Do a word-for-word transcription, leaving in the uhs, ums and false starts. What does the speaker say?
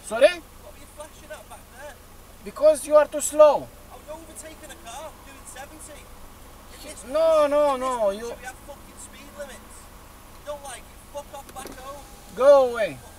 Sorry? What were you flashing at back there? Because you are too slow. I was overtaking a car doing seventy. In this No, no, in no. this You country we have fucking speed limits. Don't like it, fuck off back home. go away.